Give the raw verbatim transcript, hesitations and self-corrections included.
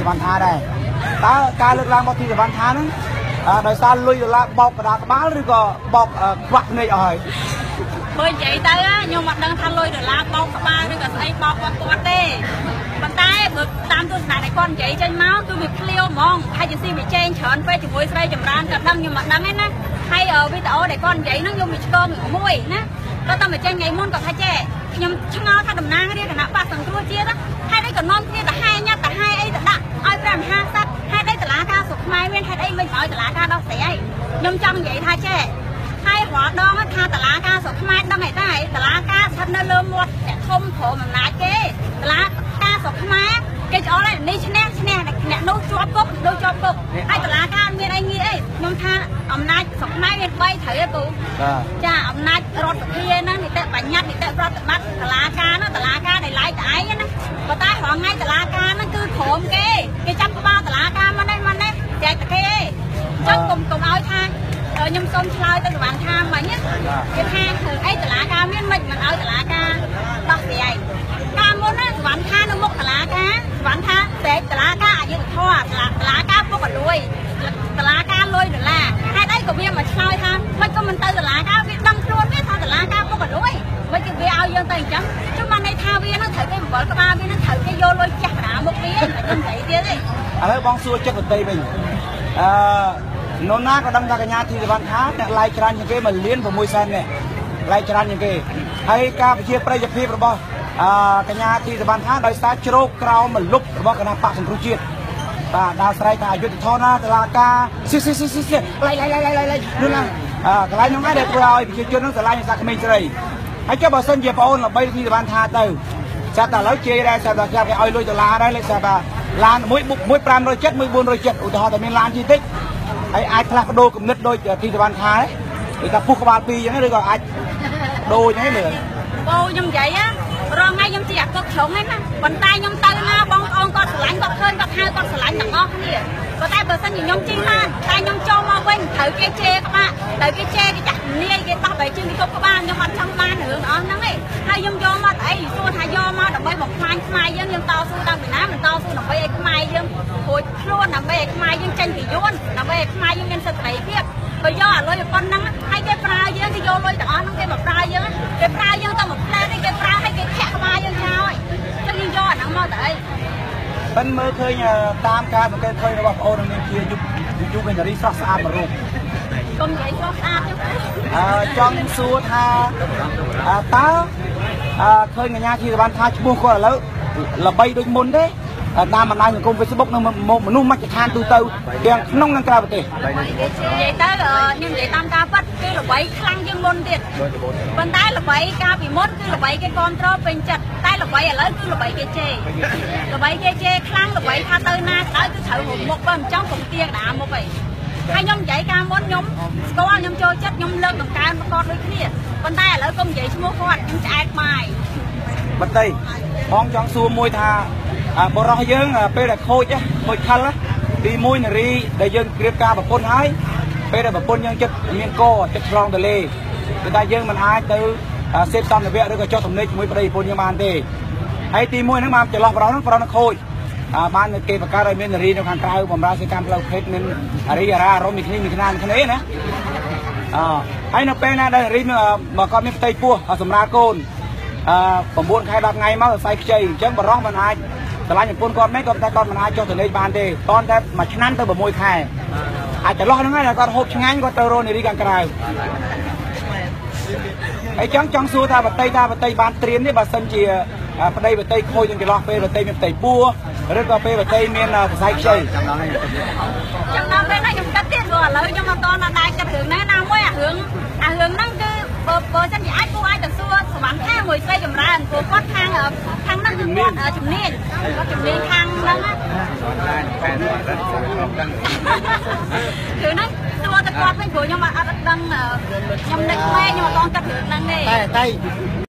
សវណ្ណថាដែរតើការលើកឡើងរបស់ទីសវណ្ណថាហ្នឹងដោយសារលុយដុល្លារបោកកណ្ដាលក្បាលឬក៏បោកខ្វាក់ភ្នែកអស់ហើយមើលនិយាយទៅខ្ញុំអត់ដឹងថាលុយដុល្លារបោកក្បាលឬក៏ស្អីបោកគាត់គាត់ទេប៉ុន្តែបើតាមទស្សនៈដែលគាត់និយាយចេញមកគឺវាឃ្លាវហ្មងហើយជាស៊ីវាចេញច្រើនពេកជាមួយស្រីចម្រើនក៏ដឹងខ្ញុំអត់ដឹងទេណាហើយវីដេអូដែលគាត់និយាយហ្នឹងខ្ញុំវាឆ្កងមួយណាគាត់តែមកចេញថ្ងៃមុនគាត់ថាចេះខ្ញុំឆ្ងល់ថាតំណាងរាជគណៈបក្សសង្គ្រោះជាតិហេតុអីក៏នាំគ្នាទៅហែញ៉ាត់ទៅហែអីទៅដាក់ឲ្យព្រះមហាក្សត្រហេតុអីតុលាការស្រុកខ្មែរមានហេតុអីមិនឲ្យតុលាការដោះស្រាយខ្ញុំចង់និយាយថាចេះហើយរាល់ដងថាតុលាការស្រុកខ្មែរដឹងអីដែរតុលាការស្ថិតនៅលើមាត់ធំព្រមអំណាចគេតុលាការស្រុកខ្មែរគេច្អល់នេះឈ្នះឈ្នះអ្នកនោះជាប់គុកដូចជាប់គុកហើយតុលាការមានអីងារអីខ្ញុំថាអំណាចស្រុកខ្មែរមានបីត្រូវទេពូចាអំណាចរដ្ឋសភាហ្នឹងនីតិបញ្ញត្តិនីតិប្រតិបត្តិតុលាការហ្នឹងតុលាការដែលឡាយតែឯងណាប៉ុន្តែរងថ្ងៃតុលាការហ្នឹងគឺព្រមគេគេចាប់ក្បាលតុលាការមកនេះមកនេះចែកតែគេចង់កុំកុំឲ្យថាខ្ញុំសូមឆ្លើយទៅសវណ្ណថាមិញគេថាធ្វើអីតុលាការមានមិនមិនឲ្យតុលាការដោះស្រាយកាលមុនណាសវណ្ណថានៅមុខតុលាការសវណ្ណថាតែតុលាការអយុធធម៌តុលាការពុកលួយតុលាការលុយដុល្លារហេតុអីក៏វាមកឆ្លើយថាមិនក៏មិនទៅតុលាការវាដឹងខ្លួនវាថាតុលាការពុកលួយមិនគេវាឲ្យយើងទៅអញ្ចឹងជុំបានន័យថាវានឹងត្រូវគេបង្កល់ក្បាលវានឹងត្រូវគេយកលុយចាស់បណ្ដាមុខវាខ្ញុំនិយាយទៀតទេឥឡូវបងសួរចិត្តបន្តិចវិញអឺនរណាក៏ដឹងថាកញ្ញាធីសវណ្ណថាអ្នកឡាយច្រើនជាងគេមួយលានប្រាំមួយសែននាក់ឡាយច្រើនជាងគេហើយការវិជាប្រិយភាពរបស់អឺកញ្ញាធីសវណ្ណថាដោយសារជ្រោកក្រោមមលុបរបស់គណៈបកសង្គ្រោះជាតិបាទដល់ស្រ័យថាអយុធធម៌ណាតុលាការស៊ីស៊ីស៊ីស៊ីឡៃឡៃឡៃឡៃឡៃនោះណាអឺកន្លែងនោះឯងដែលធ្វើឲ្យប្រជាជននឹងស្រឡាញ់សាក្មេងស្រីហើយចុះបើសិនជាបងអូនល្បីធីសវណ្ណថាទៅចាត់តែឥឡូវជេរដែរចាត់តែគេឲ្យលុយដុល្លារដែរលេខចាត់ថាឡានមួយមួយប្រាំរយចិត្តមួយបួនរយចិត្តឧទាហរណ៍តែមានឡានជិះតិចហើយអាចផ្លាស់ប្ដូរគំនិតដូចទីសវណ្ណថាទេគេថាពុះក្បាលពីរអញ្ចឹងឬក៏អាចដូរអញ្ចឹងមើលបងខ្ញុំនិយាយរងថ្ងៃខ្ញុំជាអកុកជ្រុងហ្នឹងណាប៉ុន្តែខ្ញុំទៅណាបងប្អូនគាត់ស្រឡាញ់គាត់ឃើញគាត់ហៅគាត់ស្រឡាញ់ទាំងអស់គ្នាប៉ុន្តែបើសិនជាខ្ញុំជិះឡានតែខ្ញុំចូលមកវិញត្រូវគេជេរក្បាលត្រូវគេជេរគេចាក់នាយគេដោះបែរជើងគេគប់ក្បាលខ្ញុំអត់ចង់បានរឿងអស់ហ្នឹងទេហើយខ្ញុំយកមកអីសួរថាយកមកដើម្បីបំផ្លាញខ្មែរយើងយើងតស៊ូដល់ពីណាមិនតស៊ូដើម្បីឲ្យខ្មែរយើងរួចខ្លួនដើម្បីឲ្យខ្មែរយើងចេញពីយួនដើម្បីឲ្យខ្មែរយើងមានសិទ្ធិសេរីភាពបើយកអាលុយប៉ុណ្ណឹងហើយគេប្រើយើងគេយកលុយទាំងអស់ហ្នឹងគេមកប្រើយើងគេប្រើយើងទៅមកផ្លែគេប្រើឲ្យគេធាក់ក្បាលយើងចោលចឹងយើងយកអាហ្នឹងមកទៅអីប៉ិនមើលឃើញតាមការសង្កេតឃើញរបស់បងអូននឹងជាយុគយុគវិញ្ញារីស្រស់ស្អាតមួយរូបកុំនិយាយស្រស់ស្អាតចឹងអឺចង់សួរថាតើអឺឃើញកញ្ញាធីសវណ្ណថាឈ្មោះគាត់ឥឡូវល្បីដូចមុនទេតាមបណ្ដាញសង្គម Facebook នឹងមនុស្សមជ្ឈដ្ឋានទូទៅទាំងក្នុងនិងក្រៅប្រទេសនិយាយទៅខ្ញុំនិយាយតាមការប៉ັດគឺល្បីខ្លាំងជាងមុនទៀតប៉ុន្តែល្បីកាលពីមុនគឺល្បីគេគ្រប់គ្រងពេញចិត្តតែល្បីឥឡូវគឺល្បីគេជេរល្បីគេជេរខ្លាំងល្បីថាទៅណាទៅគឺត្រូវរមុខបើមិនចង់កុំទៀងដាមុខអីហើយខ្ញុំនិយាយកាលមុនខ្ញុំស្គាល់ខ្ញុំចូលចិត្តខ្ញុំលើកតម្កើងប្រកបដូចគ្នាប៉ុន្តែឥឡូវកុំនិយាយឈ្មោះគាត់ខ្ញុំឆ្អែតបាយបន្តិចបងចង់សួរមួយថាបរោះយើងពេលដែលខូចខូចខលទីមួយនារីដែលយើងក្រៀបការប្រពន្ធហើយពេលដែលប្រពន្ធយើងចិត្តមានកចិត្តឆ្លងទលេគឺថាយើងមិនអាចទៅសេពសន្តិវៈឬក៏ចុះទំនេរជាមួយប្តីប្រពន្ធយើងបានទេហើយទីមួយហ្នឹងបានចន្លោះបរោះហ្នឹងបរោះនឹងខូចបានគេបង្កើតឲ្យមាននារីនៅខាងក្រៅបម្រើសេកម្មផ្លូវភេទមានអារីអារ៉ាអារម្មណ៍មានគ្នាមានគ្នាគ្នាណាអហើយនៅពេលណាដែលនារីមកគាត់មានផ្ទៃពោះសម្រាប់កូនអឺ9ខែ10ថ្ងៃមកសរសៃខ្ចីអញ្ចឹងបរោះមិនអាចឆ្លាញ់ប្រពន្ធគាត់មិនគាត់តែគាត់មិនអាចចុះទៅលេខបានទេតនតែមួយឆ្នាំទៅ6ខែអាចចន្លោះហ្នឹងហើយគាត់ហូបឆ្ងាញ់គាត់ទៅរកនារីខាងក្រៅហើយចង់ចង់សួរថាបតីថាបតីបានត្រៀមនេះបើសិនជាប្តីបតីខូចនឹងចន្លោះពេលបតីមានផ្ទៃពោះឬក៏ពេលបតីមានសរសៃខ្ចីចាំដល់ពេលណាខ្ញុំគិតទៀតព្រោះឥឡូវខ្ញុំអត់តដល់ដែរគិតរឿងណាណាមួយអារឿងអារឿងហ្នឹងគឺបើបើសិនជាអាចគួរអាចទៅសួរសវណ្ណថាមួយស្រីចម្រើនព្រោះគាត់ខាងខាងហ្នឹងគឺគាត់ជំនាញគាត់ជំនាញខាងហ្នឹងណាគឺហ្នឹងសួរតែគាត់វិញព្រោះខ្ញុំអត់អត់ដឹងខ្ញុំនឹកម៉ែខ្ញុំអត់តគិតរឿងហ្នឹងទេតែតែ